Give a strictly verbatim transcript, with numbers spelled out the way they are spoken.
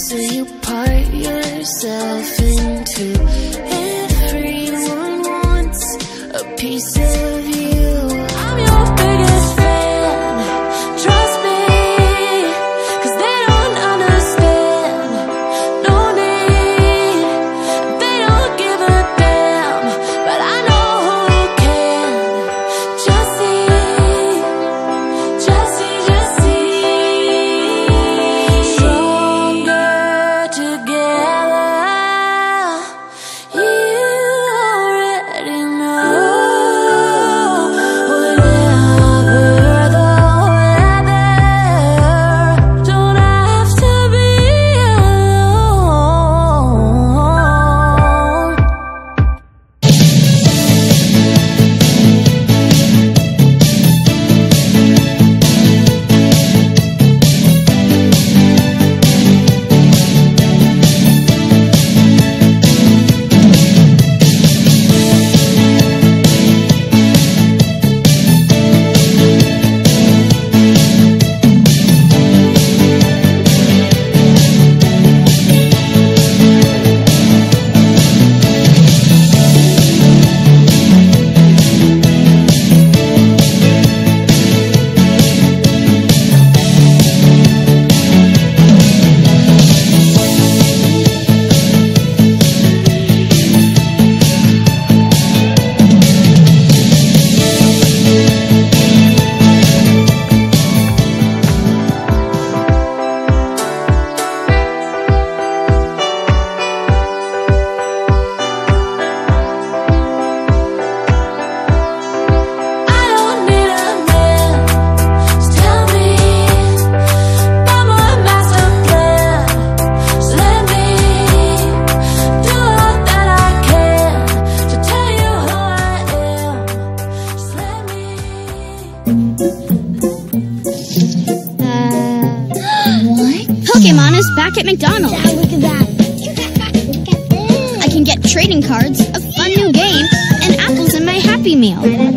So you part yourself into everyone wants a piece of you. I'm your biggest fan, trust me, 'cause they don't understand, no need, they don't give a damn, but I know who can. Just see, just see, just see, stronger together. You already know. Whatever the weather, don't have to be alone. I don't need a man to tell me I'm a master plan. Just let me do all that I can to tell you who I am. Just let me. What? Pokémon is back at McDonald's. Yeah, look at that. I can get trading cards, a fun new game, and apples in my Happy Meal.